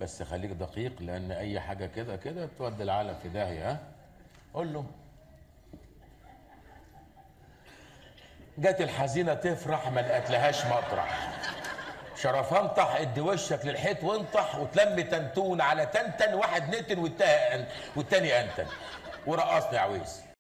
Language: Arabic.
بس خليك دقيق لان اي حاجه كده كده تودي العالم في داهيه. ها قول له جت الحزينه تفرح ما لقتلهاش مطرح، شرفان طح ادي وشك للحيط وانطح، وتلم تنتون على تنتن، واحد نتن والتاني انتن ورقصني يا عويس.